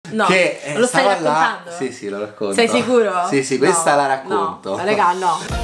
No, che lo stai raccontando? Là... Sì, lo racconto. Sei sicuro? Sì, sì, questa la racconto. No, raga, no.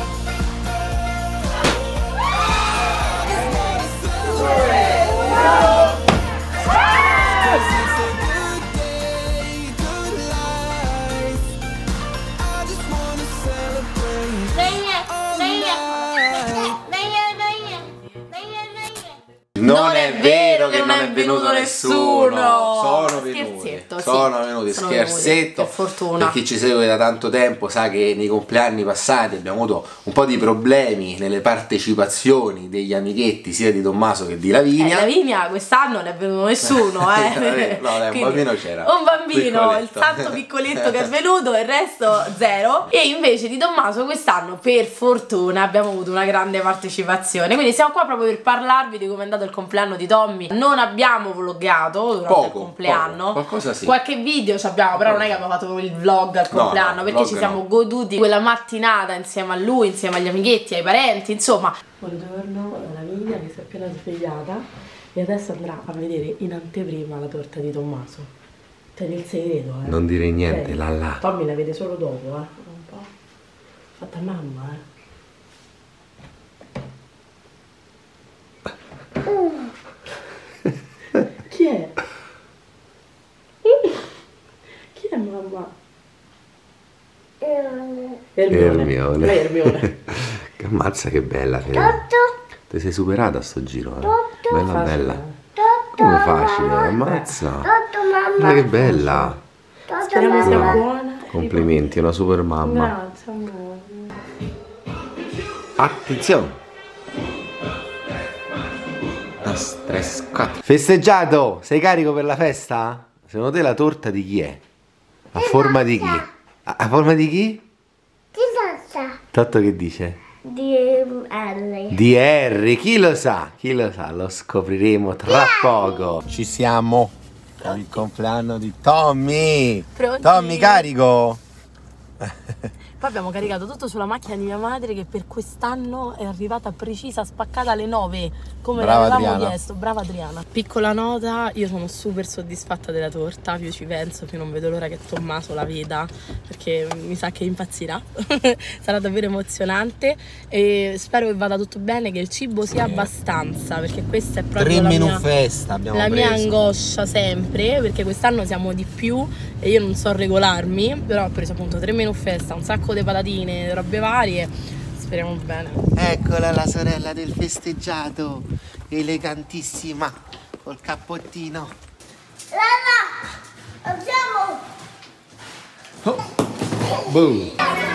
Non è vero che non è venuto nessuno. Sono venuti, scherzetto. Per fortuna. Per chi ci segue da tanto tempo sa che nei compleanni passati abbiamo avuto un po' di problemi nelle partecipazioni degli amichetti sia di Tommaso che di Lavinia. Lavinia quest'anno non è venuto nessuno, No, dai, un bambino c'era. Un bambino, piccoletto. il santo piccoletto che è venuto, il resto zero. E invece di Tommaso quest'anno per fortuna abbiamo avuto una grande partecipazione. Quindi siamo qua proprio per parlarvi di come è andato il compleanno di Tommy. Non abbiamo vloggato durante il compleanno. Qualcosa sì. Qualche video ci abbiamo, però non è che abbiamo fatto il vlog al compleanno, perché ci siamo goduti quella mattinata insieme a lui, insieme agli amichetti, ai parenti, insomma. Buongiorno, Lavinia che si è appena svegliata e adesso andrà a vedere in anteprima la torta di Tommaso. Tieni il segreto, Non dire niente, là. Tommy la vede solo dopo, un po'. Fatta a mamma, Chi è? Chi è mamma? Ermione. Che ammazza che bella. Ti sei superata a sto giro, Bella Facile. bella. Come facile, ammazza. Guarda che bella. Speriamo sia buona. Complimenti, una super mamma. Grazie, amore. Attenzione. 1, 2, 3, 4. Festeggiato! Sei carico per la festa? Secondo te la torta di chi è? A forma di chi? A forma di chi? Di Totto. Totto che dice? Di Harry. Di Harry, chi lo sa? Chi lo sa? Lo scopriremo tra poco. Ci siamo con il compleanno di Tommy. Pronti? Tommy carico? Poi abbiamo caricato tutto sulla macchina di mia madre che per quest'anno è arrivata precisa, spaccata alle 9, come Brava l'avevamo Adriana. chiesto. Brava Adriana. Piccola nota, io sono super soddisfatta della torta, più ci penso, più non vedo l'ora che Tommaso la veda, perché mi sa che impazzirà. Sarà davvero emozionante e spero che vada tutto bene, che il cibo sia abbastanza, perché questa è proprio festa abbiamo la mia preso. angoscia sempre, perché quest'anno siamo di più e io non so regolarmi, però ho preso appunto 3 menù festa, un sacco di patatine, robe varie, speriamo bene. Eccola la sorella del festeggiato, elegantissima, col cappottino. Lava! Andiamo! Boom!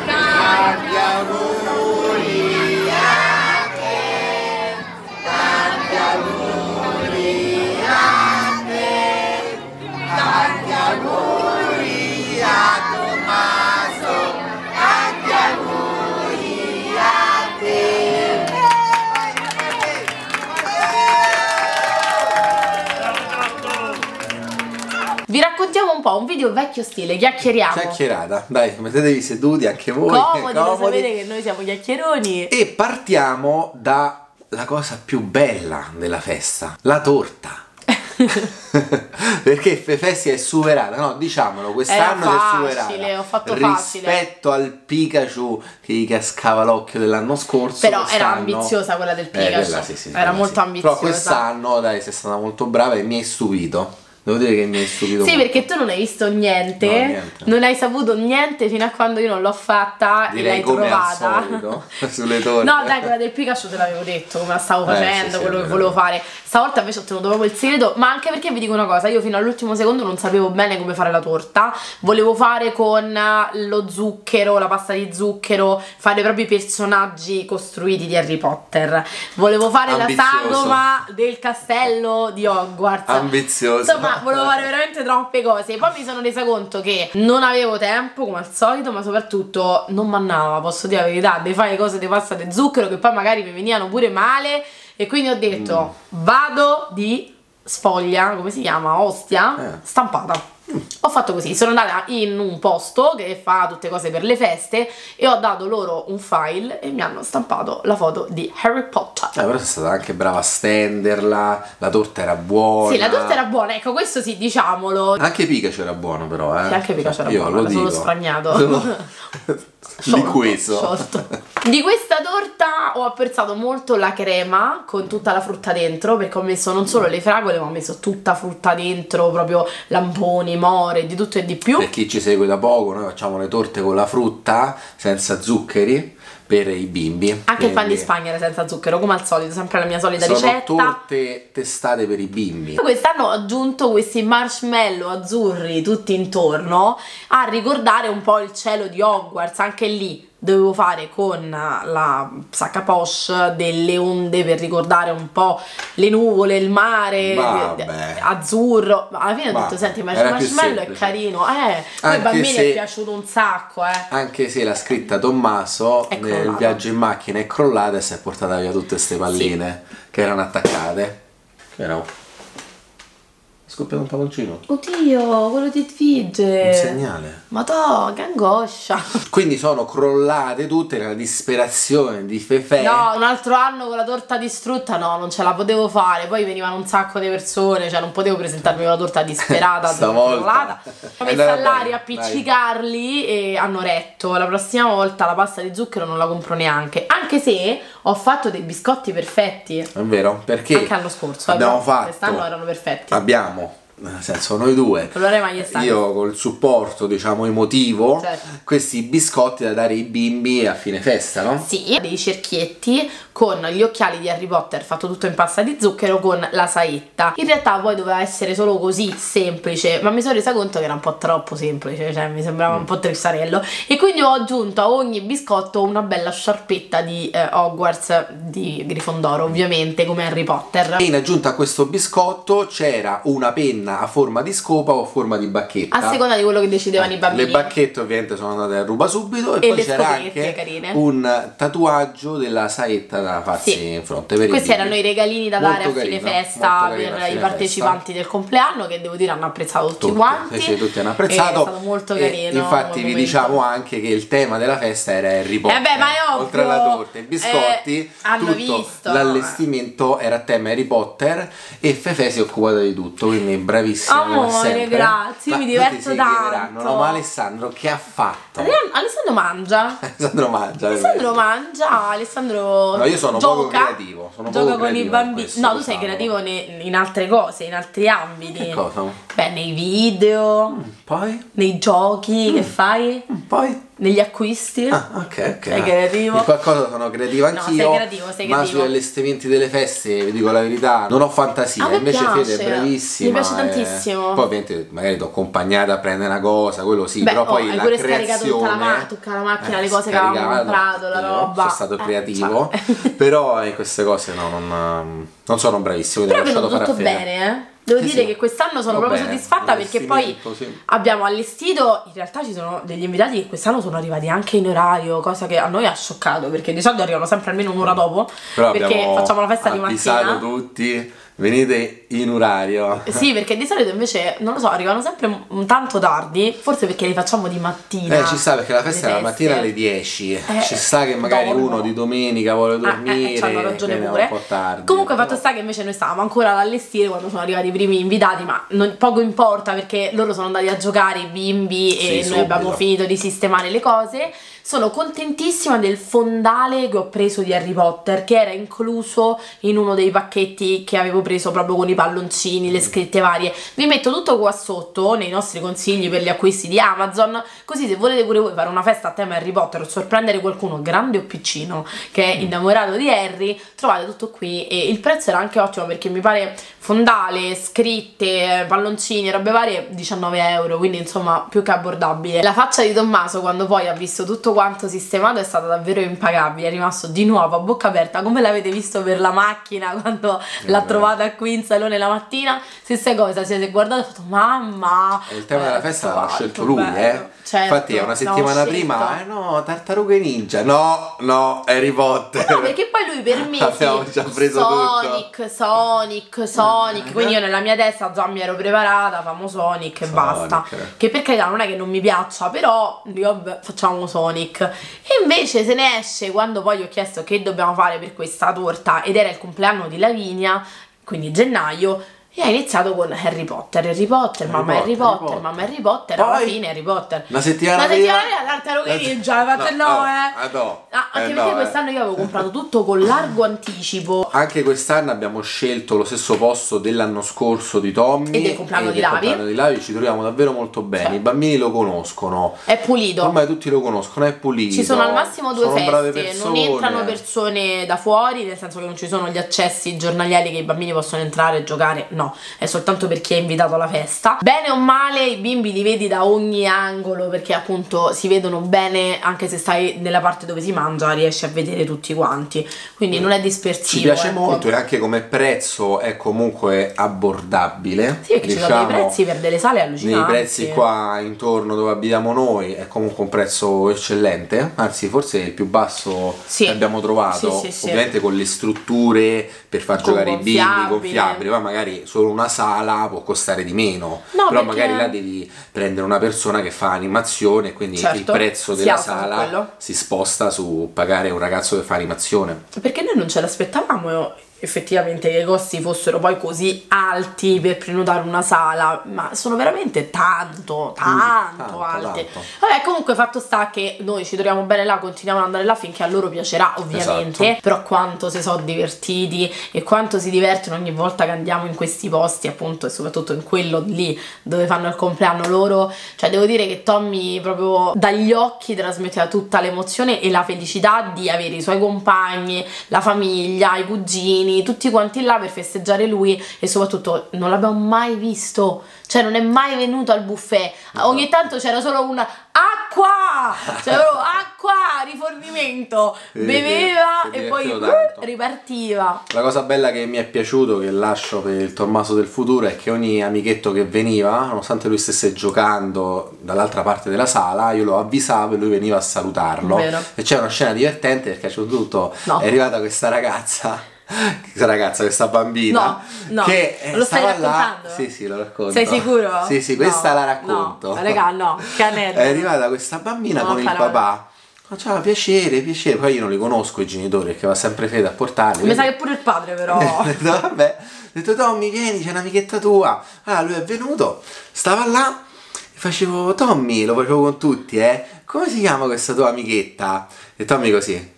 Vi raccontiamo un po' un video vecchio stile, chiacchieriamo. Chiacchierata, dai, mettetevi seduti anche voi. Comodi, lo sapete che noi siamo chiacchieroni. E partiamo dalla cosa più bella della festa, la torta. Perché Fefessi è superata, no, diciamolo, quest'anno è superata. Ho fatto facile. Rispetto al Pikachu che gli cascava l'occhio dell'anno scorso. Però era ambiziosa quella del Pikachu. Quella, sì, era molto ambiziosa. Però quest'anno, dai, sei stata molto brava e mi hai stupito. Devo dire che mi hai stupito Sì, molto. perché tu non hai visto niente, No, niente. non hai saputo niente fino a quando io non l'ho fatta e Direi l'hai come trovata. al solito, sulle torte. No, dai, quella del Pikachu te l'avevo detto, come la stavo facendo, sì, quello che volevo fare. Stavolta invece ho tenuto proprio il segreto, ma anche perché vi dico una cosa, io fino all'ultimo secondo non sapevo bene come fare la torta. Volevo fare con lo zucchero, la pasta di zucchero, fare proprio i personaggi costruiti di Harry Potter. Volevo fare Ambizioso. la sagoma del castello di Hogwarts. Ambizioso. Insomma, volevo fare veramente troppe cose. Poi mi sono resa conto che non avevo tempo, come al solito, ma soprattutto non mannava, posso dire la verità, di fare cose di pasta di zucchero che poi magari mi venivano pure male. E quindi ho detto, vado di sfoglia, come si chiama? Ostia? Stampata. Ho fatto così, sono andata in un posto che fa tutte cose per le feste e ho dato loro un file e mi hanno stampato la foto di Harry Potter. Però sei stata anche brava a stenderla, la torta era buona. Sì, la torta era buona, ecco, questo sì, diciamolo. Anche Pikachu era buono però, Sì, anche Pikachu era Io buono, lo era solo dico. sfragnato. Sciolto. Di questa torta ho apprezzato molto la crema con tutta la frutta dentro, perché ho messo non solo le fragole ma ho messo tutta frutta dentro, proprio lamponi, more, di tutto e di più. Per chi ci segue da poco, noi facciamo le torte con la frutta senza zuccheri per i bimbi. Anche il pan di Spagna era senza zucchero, come al solito, sempre la mia solita sono ricetta. torte testate per i bimbi. Quest'anno ho aggiunto questi marshmallow azzurri tutti intorno a ricordare un po' il cielo di Hogwarts. Anche lì dovevo fare con la sacca poche delle onde per ricordare un po' le nuvole, il mare, azzurro. Ma alla fine ho detto, senti, ma il marshmallow è carino, poi ai bambini è piaciuto un sacco, Anche se la scritta Tommaso nel viaggio in macchina è crollata e si è portata via tutte queste palline che erano attaccate. Che erano? È scoppiato un palloncino. Oddio, quello ti figge. Un segnale. Madò, che angoscia. Quindi sono crollate tutte nella disperazione di Fefè. No, un altro anno con la torta distrutta, no, non ce la potevo fare. Poi venivano un sacco di persone, cioè non potevo presentarmi con la torta disperata. Stavolta ho messo all'aria, appiccicarli e hanno retto. La prossima volta la pasta di zucchero non la compro neanche. Anche se ho fatto dei biscotti perfetti. È vero, perché anche l'anno scorso abbiamo fatto, quest'anno erano perfetti. Abbiamo, nel senso noi due, io col supporto diciamo emotivo, questi biscotti da dare ai bimbi a fine festa, no? Sì, dei cerchietti con gli occhiali di Harry Potter, fatto tutto in pasta di zucchero con la saetta. In realtà poi doveva essere solo così semplice, ma mi sono resa conto che era un po' troppo semplice, cioè mi sembrava un po' trissarello, e quindi ho aggiunto a ogni biscotto una bella sciarpetta di Hogwarts di Grifondoro, ovviamente, come Harry Potter. E in aggiunta a questo biscotto c'era una penna a forma di scopa o a forma di bacchetta, a seconda di quello che decidevano i bambini. Le bacchette ovviamente sono andate a ruba subito, e poi c'era anche carine, un tatuaggio della saetta da farsi in fronte per questi erano i regalini da dare a fine festa per i partecipanti del compleanno, che devo dire hanno apprezzato tutti quanti. Sì, tutti hanno apprezzato, è stato molto carino. Infatti vi diciamo anche che il tema della festa era Harry Potter, ma è ovvio. Oltre alla torta e i biscotti, hanno tutto visto l'allestimento era a tema Harry Potter, e Fefè si è occupata di tutto, quindi bravissima. Amore, grazie, mi diverto tanto. No, ma Alessandro che ha fatto? Alessandro mangia. Alessandro no, io sono poco creativo, gioca con i bambini. No, tu sei creativo in altre cose, in altri ambiti. Che cosa? Beh, nei video, poi nei giochi che fai, poi negli acquisti. Ok. Sei creativo. In qualcosa sono creativo anch'io. No, sei creativo. Ma sugli allestimenti delle feste, vi dico la verità, non ho fantasia. Invece Fede è bravissima. Mi piace tantissimo. Poi ovviamente magari ti ho accompagnata a prendere una cosa, quello sì. Però poi la creazione, tutta la macchina, le cose che avevamo comprato, la roba. Sono stato creativo. Però in queste cose non sono bravissimo. Però è venuto tutto bene, Devo dire che quest'anno sono proprio soddisfatta, perché poi abbiamo allestito, in realtà ci sono degli invitati che quest'anno sono arrivati anche in orario, cosa che a noi ha scioccato, perché di solito arrivano sempre almeno un'ora dopo, però perché facciamo la festa di mattina. Tutti, venite in orario. Sì, perché di solito invece, non lo so, arrivano sempre tanto tardi, forse perché li facciamo di mattina. Ci sta, perché la festa è la mattina alle 10. Ci sta che magari uno di domenica vuole dormire, hanno ragione pure. Un po' tardi. Comunque fatto sta che invece noi stavamo ancora ad allestire quando sono arrivati i primi invitati, ma poco importa, perché loro sono andati a giocare, i bimbi, e noi abbiamo finito di sistemare le cose. Sono contentissima del fondale che ho preso di Harry Potter, che era incluso in uno dei pacchetti che avevo preso proprio con i palloncini, le scritte varie. Vi metto tutto qua sotto nei nostri consigli per gli acquisti di Amazon, così se volete pure voi fare una festa a tema Harry Potter o sorprendere qualcuno grande o piccino che è innamorato di Harry, trovate tutto qui. E il prezzo era anche ottimo, perché mi pare fondale, scritte, palloncini, robe varie, 19 euro, quindi insomma più che abbordabile. La faccia di Tommaso quando poi ha visto tutto quanto sistemato è stata davvero impagabile, è rimasto di nuovo a bocca aperta, come l'avete visto per la macchina quando l'ha trovata da qui in salone la mattina, stessa cosa, si è guardato e ha fatto mamma. E il tema della festa l'ha scelto lui, Certo, infatti una settimana prima, no, Tartarughe Ninja, no, Harry Potter. No, perché poi lui per me abbiamo già preso Sonic, quindi io nella mia testa già mi ero preparata, famo Sonic e basta. Che per carità non è che non mi piaccia, però dico, vabbè, facciamo Sonic. E invece se ne esce quando poi ho chiesto che dobbiamo fare per questa torta ed era il compleanno di Lavinia, quindi gennaio. E ha iniziato con Harry Potter, mamma Harry Potter, Poi, alla fine Harry Potter. Una settimana prima Tartarughe Ninja, anche perché quest'anno io avevo comprato tutto con largo anticipo. Anche quest'anno abbiamo scelto lo stesso posto dell'anno scorso di Tommy e del compleanno di Lavi. Ci troviamo davvero molto bene, i bambini lo conoscono, è pulito, ormai tutti lo conoscono, è pulito, ci sono al massimo 2 feste, non entrano persone da fuori, nel senso che non ci sono gli accessi giornalieri che i bambini possono entrare e giocare, no, è soltanto per chi è invitato alla festa. Bene o male i bimbi li vedi da ogni angolo, perché appunto si vedono bene, anche se stai nella parte dove si mangia riesci a vedere tutti quanti, quindi non è dispersivo. Ci piace molto e anche come prezzo è comunque abbordabile. Sì, perché ci sono dei prezzi per delle sale allucinanti. Nei prezzi qua intorno dove abitiamo noi è comunque un prezzo eccellente, anzi forse il più basso che abbiamo trovato, ovviamente con le strutture per far giocare i bimbi gonfiabili, ma magari solo una sala può costare di meno, però magari là devi prendere una persona che fa animazione, quindi il prezzo della sala si sposta su pagare un ragazzo che fa animazione. Perché noi non ce l'aspettavamo effettivamente che i costi fossero poi così alti per prenotare una sala, ma sono veramente tanto alti. Vabbè, comunque fatto sta che noi ci troviamo bene là, continuiamo ad andare là finché a loro piacerà ovviamente, però quanto si sono divertiti e quanto si divertono ogni volta che andiamo in questi posti, appunto, e soprattutto in quello lì dove fanno il compleanno loro. Cioè devo dire che Tommy proprio dagli occhi trasmetteva tutta l'emozione e la felicità di avere i suoi compagni, la famiglia, i cugini, tutti quanti là per festeggiare lui, e soprattutto non l'abbiamo mai visto, cioè non è mai venuto al buffet, ogni tanto c'era solo una acqua, rifornimento, beveva e poi ripartiva. La cosa bella che mi è piaciuto, che lascio per il Tommaso del futuro, è che ogni amichetto che veniva, nonostante lui stesse giocando dall'altra parte della sala, io lo avvisavo e lui veniva a salutarlo. E c'è una scena divertente perché a un certo punto è arrivata questa questa bambina che lo stai raccontando? Sì, lo racconto. Sei sicuro? Sì, questa la racconto. Raga, che aneddoto. È arrivata questa bambina con il papà. Ciao, piacere. Poi io non li conosco i genitori perché va sempre Fede a portarli. Mi sa che pure il padre però. Vabbè, ho detto Tommy vieni, c'è un'amichetta tua. Allora lui è venuto, stava là, facevo Tommy, lo facevo con tutti, come si chiama questa tua amichetta? E Tommy così.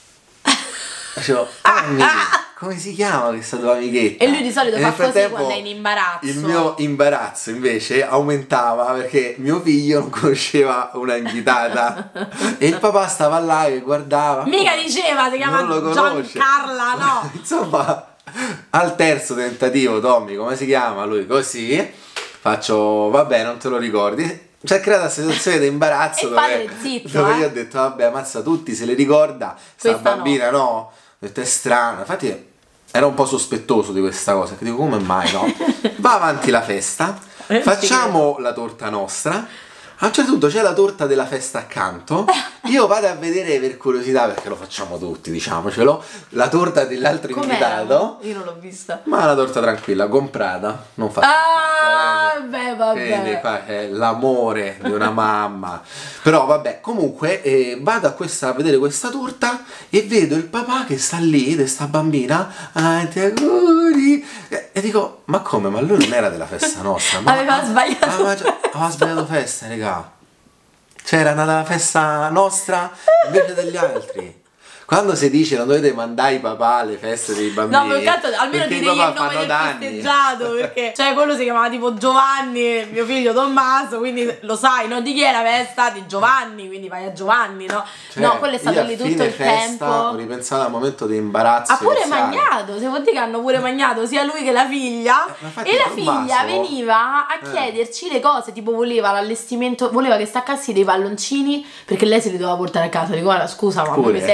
Facevo Tommy, come si chiama questa tua amichetta? E lui di solito fa così quando è in imbarazzo. Il mio imbarazzo invece aumentava perché mio figlio non conosceva una invitata e il papà stava là che guardava. Mica diceva, si chiama Giancarla, no? Insomma, al terzo tentativo, Tommy, come si chiama? Lui così, faccio, vabbè, non te lo ricordi? C'è creata una situazione di imbarazzo dove io ho detto, vabbè, ammazza, tutti se le ricorda, sta bambina no. Ho detto, è strano, infatti era un po' sospettoso di questa cosa, che dico, come mai no? Va avanti la festa, facciamo la torta nostra, a un certo punto c'è la torta della festa accanto, io vado a vedere per curiosità, perché lo facciamo tutti, diciamocelo, la torta dell'altro invitato. Io non l'ho vista. Ma una torta tranquilla, comprata, non fatta. Vabbè. Quindi qua è l'amore di una mamma. Però vabbè, comunque vado a vedere questa torta e vedo il papà che sta lì, di sta bambina, ti auguri, e dico, ma come? Ma lui non era della festa nostra? Aveva sbagliato. Aveva sbagliato festa, raga. Cioè era nata la festa nostra invece degli altri. Quando si dice non dovete mandare i papà alle feste dei bambini, no, perché almeno direi il nome del festeggiato, perché cioè quello si chiamava tipo Giovanni, mio figlio Tommaso, quindi lo sai, no? Di chi è la festa? Di Giovanni, quindi vai a Giovanni, no? Cioè, no, quello è stato lì tutto il tempo. Ho ripensato al momento di imbarazzo. Ha pure magnato, se vuol dire che hanno pure magnato sia lui che la figlia. E la figlia veniva a chiederci le cose, tipo voleva l'allestimento, voleva che staccassi dei palloncini perché lei se li doveva portare a casa. Dico, guarda, scusa, ma mi servono.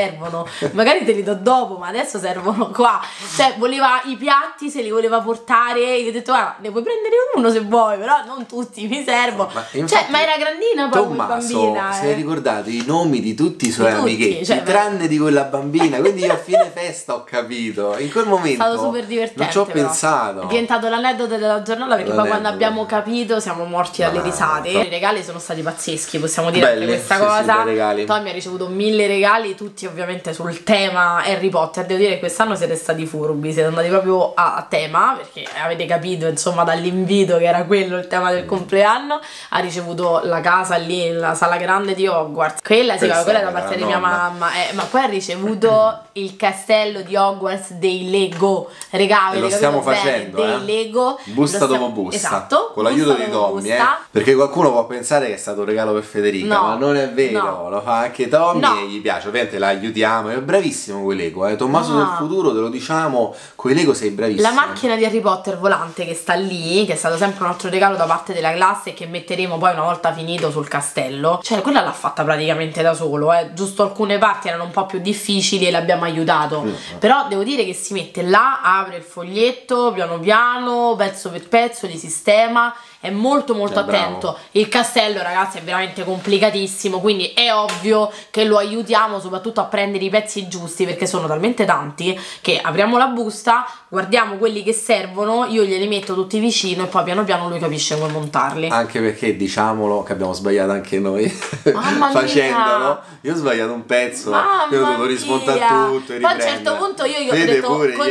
servono, magari te li do dopo, ma adesso servono qua. Cioè voleva i piatti, se li voleva portare, io ho detto guarda, ne puoi prendere uno se vuoi, però non tutti, mi servono. Ma era grandina poi come bambina. Si è ricordato i nomi di tutti i suoi amichetti, cioè, tranne di quella bambina, quindi io a fine festa ho capito, in quel momento è stato super divertente, non ci ho pensato. È diventato l'aneddoto della giornata, perché poi quando abbiamo capito siamo morti dalle risate. I regali sono stati pazzeschi, possiamo dire anche questa cosa. Tommy ha ricevuto 1000 regali, tutti ovviamente sul tema Harry Potter. Devo dire che quest'anno siete stati furbi, siete andati proprio a tema, perché avete capito insomma dall'invito che era quello il tema del compleanno. Ha ricevuto la casa lì, la sala grande di Hogwarts, quella è da parte di mia mamma, ma poi ha ricevuto il castello di Hogwarts dei Lego regali, lo stiamo facendo dei Lego, busta dopo busta, esatto, con l'aiuto di Tommy, perché qualcuno può pensare che è stato un regalo per Federica, ma non è vero, lo fa anche Tommy e gli piace, ovviamente la aiutiamo, è bravissimo con i Lego, Tommaso del futuro, te lo diciamo, con i Lego sei bravissimo. La macchina di Harry Potter volante che sta lì, che è stato sempre un altro regalo da parte della classe e che metteremo poi una volta finito sul castello, cioè quella l'ha fatta praticamente da solo, giusto alcune parti erano un po' più difficili e l'abbiamo aiutato, però devo dire che si mette là, apre il foglietto piano piano, pezzo per pezzo, li sistema, è molto attento. Bravo. Il castello, ragazzi, è veramente complicatissimo, quindi è ovvio che lo aiutiamo soprattutto a prendere i pezzi giusti, perché sono talmente tanti che apriamo la busta, guardiamo quelli che servono, io glieli metto tutti vicino e poi piano piano lui capisce come montarli. Anche perché diciamolo che abbiamo sbagliato anche noi facendolo. Io ho sbagliato un pezzo, io ho dovuto rismontare tutto e poi a un certo punto io ho detto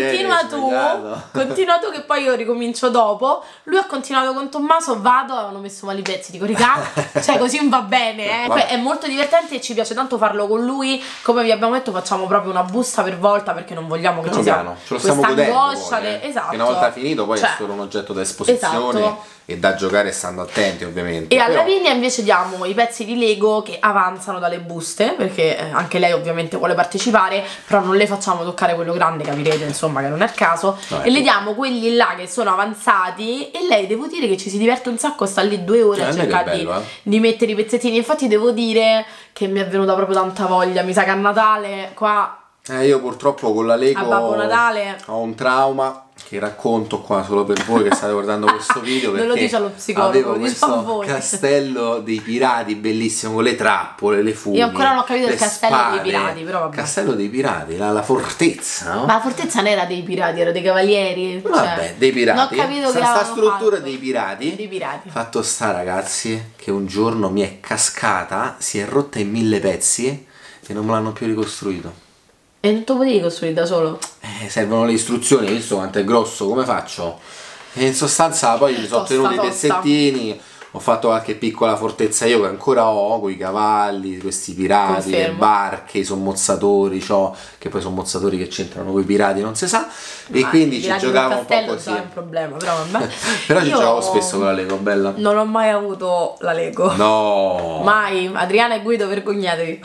continua tu che poi io ricomincio dopo. Lui ha continuato con Tommaso, vado, avevano messo male i pezzi, dico raga, cioè così non va bene, È molto divertente e ci piace tanto farlo con lui. Come vi abbiamo detto, facciamo proprio una busta per volta, perché non vogliamo che ci sia questa angoscia esatto, che una volta finito poi è solo un oggetto da esposizione, esatto, e da giocare stando attenti ovviamente. E a Lavinia invece diamo i pezzi di Lego che avanzano dalle buste, perché anche lei ovviamente vuole partecipare, però non le facciamo toccare quello grande, capirete insomma che non è il caso, e le diamo quelli là che sono avanzati, e lei devo dire che ci si diverte un sacco, sta lì 2 ore a cercare di mettere i pezzettini. Infatti devo dire che mi è venuta proprio tanta voglia, mi sa che a Natale qua io purtroppo con la Lego a Babbo Natale ho un trauma che racconto qua solo per voi che state guardando questo video, perché non lo dice allo psicologo, avevo questo castello dei pirati bellissimo con le trappole, le funi. Io ancora non ho capito il castello dei pirati, però vabbè. Castello dei pirati, la fortezza, no? Ma la fortezza non era dei pirati, era dei cavalieri. Vabbè, dei pirati. Non ho capito che sta struttura fatto. dei pirati. Fatto sta, ragazzi, che un giorno mi è cascata, si è rotta in 1000 pezzi e non me l'hanno più ricostruito. E non te lo potevi costruire da solo? Servono le istruzioni, hai visto quanto è grosso, come faccio? E in sostanza poi mi sono tenuti i pezzettini, ho fatto qualche piccola fortezza io che ancora ho, con i cavalli, questi pirati, le barche, i sommozzatori, che poi sommozzatori che c'entrano con i pirati non si sa, e quindi ci giocavo un po' così. È un problema, però vabbè. Però ci giocavo spesso con la Lego, bella. Non ho mai avuto la Lego. No! Mai. Adriana e Guido, vergognatevi.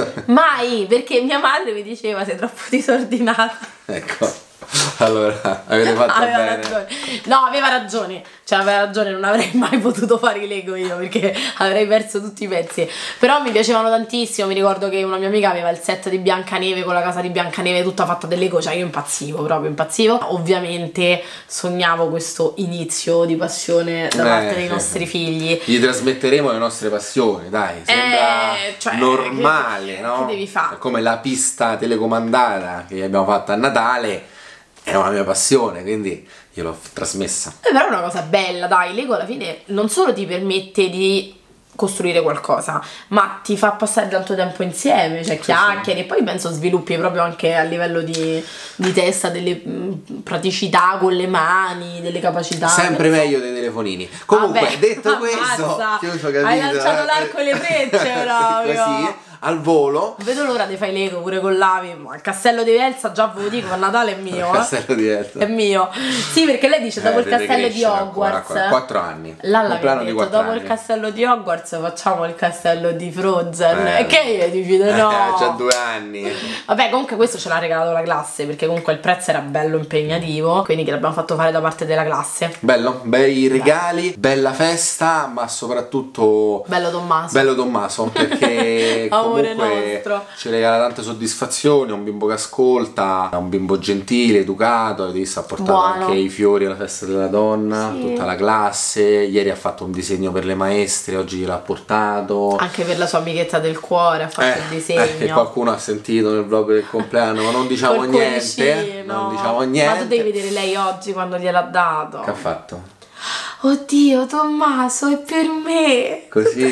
Mai, perché mia madre mi diceva sei troppo disordinata. Ecco. Allora, avete fatto bene. Ragione. No, aveva ragione, non avrei mai potuto fare i Lego io, perché avrei perso tutti i pezzi. Però mi piacevano tantissimo, mi ricordo che una mia amica aveva il set di Biancaneve con la casa di Biancaneve tutta fatta del Lego, cioè io impazzivo, proprio impazzivo. Ovviamente sognavo questo inizio di passione da parte dei nostri figli. Gli trasmetteremo le nostre passioni, dai, sembra normale, no? Che devi fare? È come la pista telecomandata che abbiamo fatto a Natale. Era una mia passione, quindi io l'ho trasmessa. Però è una cosa bella, dai, Lego alla fine non solo ti permette di costruire qualcosa, ma ti fa passare tanto tempo insieme, cioè chiacchiere, e poi penso sviluppi proprio anche a livello di testa delle praticità con le mani, delle capacità. Sempre meglio dei telefonini. Comunque, detto questo, hai lanciato l'arco e le frecce proprio. Così, al volo. Vedo l'ora di fare Lego pure con l'Avi, ma il castello di Elsa già ve lo dico, a Natale è mio. Il castello di Elsa è mio. Sì, perché lei dice dopo il castello di Hogwarts. 4 anni. Lalla mi detto dopo il castello di Hogwarts facciamo il castello di Frozen. E che io dici no? C'ha 2 anni. Vabbè, comunque questo ce l'ha regalato la classe, perché comunque il prezzo era bello impegnativo, quindi che l'abbiamo fatto fare da parte della classe. Bello, bei regali, bella festa, ma soprattutto bello Tommaso. Bello Tommaso, perché l'amore comunque nostro. ci regala tante soddisfazioni, è un bimbo che ascolta, è un bimbo gentile, educato, avete visto, ha portato anche i fiori alla festa della donna, tutta la classe, ieri ha fatto un disegno per le maestre, oggi gliel'ha portato. Anche per la sua amichetta del cuore ha fatto il disegno. Che qualcuno ha sentito nel vlog del compleanno, ma non diciamo niente. Non diciamo niente. Ma tu devi vedere lei oggi quando gliel'ha dato. Che ha fatto? Oddio, Tommaso, è per me. Così.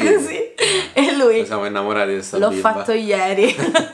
E lui. Ci siamo innamorati di questa L'ho bimba. fatto ieri.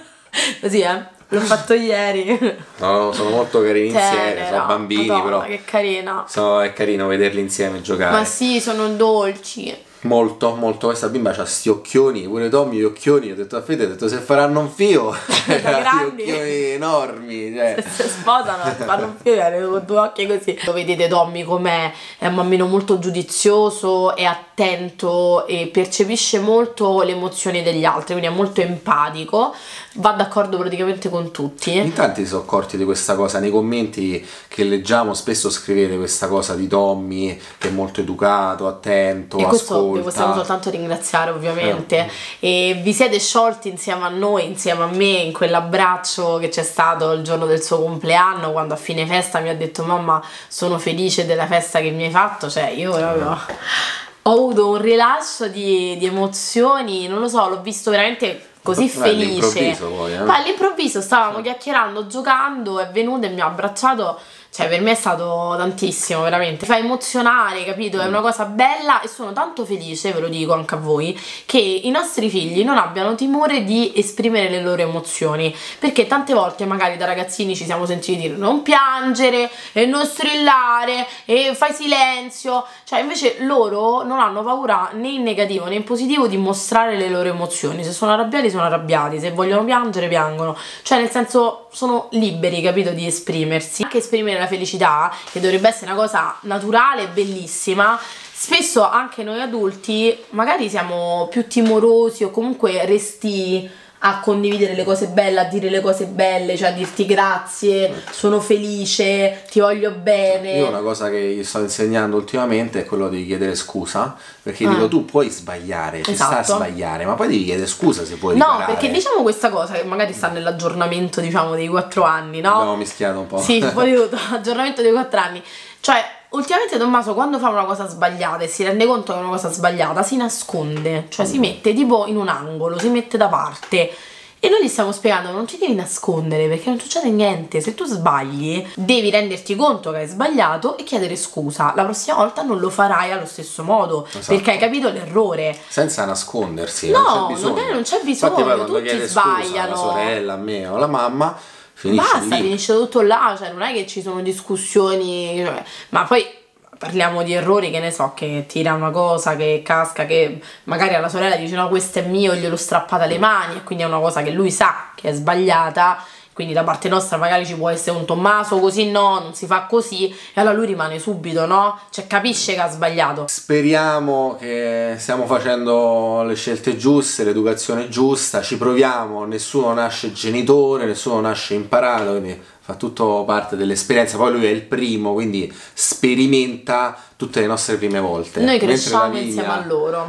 Così, l'ho fatto ieri. No, sono molto carini insieme, sono bambini. Madonna, però. Che carina. È carino vederli insieme giocare. Ma sì, sono dolci. Molto, molto. Questa bimba ha sti occhioni, pure Tommy gli occhioni. Ho detto a Fede, ho detto se faranno un fio, grandi, occhioni enormi, cioè. Se sposano fanno un fio con due occhi così. Lo vedete Tommy com'è? È un bambino molto giudizioso, è attento e percepisce molto le emozioni degli altri, quindi è molto empatico, va d'accordo praticamente con tutti. In tanti si sono accorti di questa cosa, nei commenti che leggiamo spesso scrivete questa cosa di Tommy che è molto educato, attento, e questo ascolta. vi possiamo soltanto ringraziare ovviamente. E vi siete sciolti insieme a noi, insieme a me, in quell'abbraccio che c'è stato il giorno del suo compleanno, quando a fine festa mi ha detto mamma sono felice della festa che mi hai fatto. Cioè io proprio ho avuto un rilascio di emozioni, non lo so, l'ho visto veramente così felice. All'improvviso poi, all'improvviso stavamo chiacchierando, giocando, è venuto e mi ha abbracciato. Cioè per me è stato tantissimo, veramente, fa emozionare, capito? È una cosa bella e sono tanto felice, ve lo dico anche a voi, che i nostri figli non abbiano timore di esprimere le loro emozioni, perché tante volte magari da ragazzini ci siamo sentiti dire non piangere e non strillare e fai silenzio, cioè invece loro non hanno paura né in negativo né in positivo di mostrare le loro emozioni. Se sono arrabbiati sono arrabbiati, se vogliono piangere piangono, cioè nel senso sono liberi, capito, di esprimersi. Anche esprimere la felicità, che dovrebbe essere una cosa naturale e bellissima, spesso anche noi adulti magari siamo più timorosi o comunque restii a condividere le cose belle, a dire le cose belle, cioè a dirti grazie, sono felice, ti voglio bene. Io una cosa che gli sto insegnando ultimamente è quello di chiedere scusa, perché dico tu puoi sbagliare, ci sta a sbagliare, ma poi devi chiedere scusa se puoi riparare. No, perché diciamo questa cosa che magari sta nell'aggiornamento, diciamo, dei 4 anni, no? Abbiamo mischiato un po'. Sì, un po' di tutto, aggiornamento dei 4 anni. Cioè, ultimamente Tommaso quando fa una cosa sbagliata e si rende conto che è una cosa sbagliata, si nasconde, cioè si mette tipo in un angolo, si mette da parte. E noi gli stiamo spiegando, non ti devi nascondere perché non succede niente, se tu sbagli devi renderti conto che hai sbagliato e chiedere scusa, la prossima volta non lo farai allo stesso modo, perché hai capito l'errore. Senza nascondersi, no, non c'è bisogno. Infatti poi quando tutti scusa, sbagliano. la sorella, a me o la mamma, finisce tutto là, cioè non è che ci sono discussioni, cioè, ma poi parliamo di errori, che ne so, che tira una cosa, che casca, che magari alla sorella dice no questo è mio, gliel'ho strappata alle mani e quindi è una cosa che lui sa che è sbagliata, quindi da parte nostra magari ci può essere un Tommaso così no, non si fa così, e allora lui rimane subito, no? Cioè capisce che ha sbagliato. Speriamo che stiamo facendo le scelte giuste, l'educazione giusta, ci proviamo, nessuno nasce genitore, nessuno nasce imparato, quindi fa tutto parte dell'esperienza, poi lui è il primo, quindi sperimenta tutte le nostre prime volte. Noi cresciamo insieme a loro.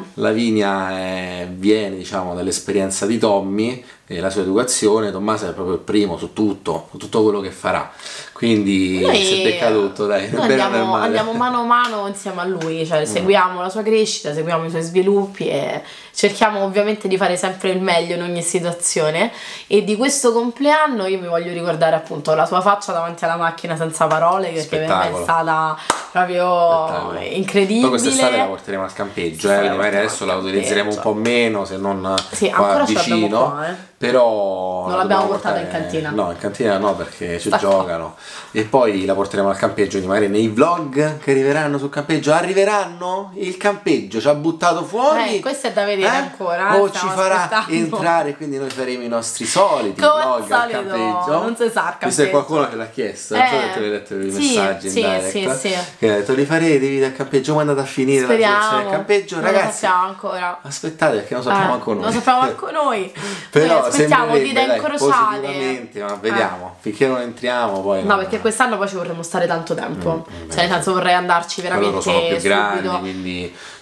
Lavinia viene, diciamo, dall'esperienza di Tommy e la sua educazione, Tommaso è proprio il primo su tutto quello che farà, quindi si è becca tutto, dai. Noi andiamo mano a mano insieme a lui, cioè seguiamo la sua crescita, seguiamo i suoi sviluppi e cerchiamo ovviamente di fare sempre il meglio in ogni situazione. E di questo compleanno io mi voglio ricordare appunto la sua faccia davanti alla macchina senza parole, perché per me è stata proprio incredibile. Poi quest'estate la porteremo al campeggio, quindi magari adesso la utilizzeremo un po' meno, se non qua vicino, però non l'abbiamo portata in cantina. No, in cantina no, perché ci giocano. E poi la porteremo al campeggio, quindi magari nei vlog che arriveranno sul campeggio, arriveranno, il campeggio ci ha buttato fuori, questo è da vedere ancora, o ci farà entrare, quindi noi faremo i nostri soliti vlog al campeggio. Non si sa il campeggio. Questo è qualcuno che l'ha chiesto, non so se avete letto i messaggi in direct, che ha detto li farete i video al campeggio, come è andata a finire la situazione del campeggio, non ragazzi? Lo sappiamo ancora. Aspettate, perché non sappiamo manco noi. Non sappiamo manco noi. Però aspettiamo dita incrociate. Positivamente, ma vediamo, finché non entriamo poi. No, perché quest'anno poi ci vorremmo stare tanto tempo. Cioè, nel senso vorrei andarci veramente loro sono più grandi, subito. quindi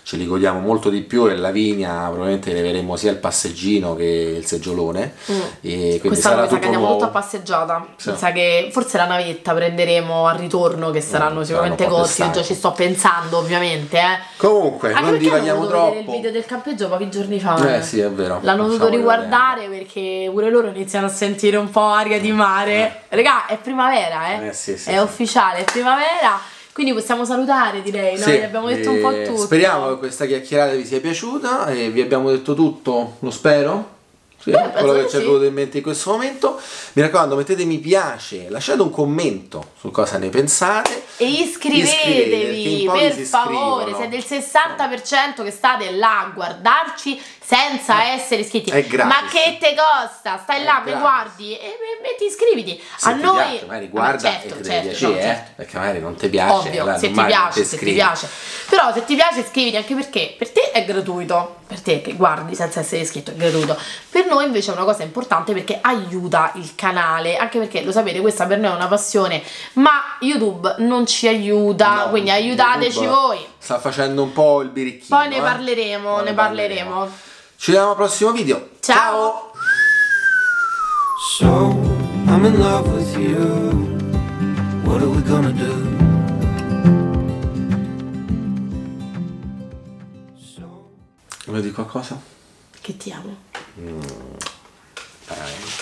ce li godiamo molto di più, e Lavinia probabilmente leveremo sia il passeggino che il seggiolone. E quindi quest'anno mi sa che tutto andiamo nuovo. molto a passeggiata. Sì. Mi sa che forse la navetta prenderemo al ritorno, che saranno sicuramente costi. Io già ci sto pensando, ovviamente. Comunque, anche non divaghiamo troppo. Vedere il video del campeggio pochi giorni fa. Sì, è vero. L'hanno dovuto riguardare perché pure loro iniziano a sentire un po' aria di mare. Regà, è primavera, sì, è ufficiale, è primavera. Quindi possiamo salutare, direi, no? Sì, Vi abbiamo detto un po' tutto. Speriamo che questa chiacchierata vi sia piaciuta e vi abbiamo detto tutto, lo spero. Sì, quello che ci è venuto in mente in questo momento. Mi raccomando, mettete mi piace, lasciate un commento su cosa ne pensate e iscrivetevi per favore. Siete il 60% che state là a guardarci senza essere iscritti. È gratis. Ma che te costa? Stai là, mi guardi e ti iscriviti. Se a ti noi piace, magari guarda, certo, e ti certo, piace, no, certo. Perché magari non ti piace. Ovvio, se ti piace. Però se ti piace iscriviti, anche perché per te è gratuito. Per te che guardi senza essere iscritto è gratuito. Per noi invece è una cosa importante perché aiuta il canale, anche perché lo sapete, questa per noi è una passione, ma YouTube non ci aiuta, no, quindi aiutateci YouTube voi. Sta facendo un po' il birichino. Poi ne parleremo. Ci vediamo al prossimo video. Ciao. So, I'm in love with you. What are we gonna do? Vuoi dire qualcosa? Che ti amo. Veramente.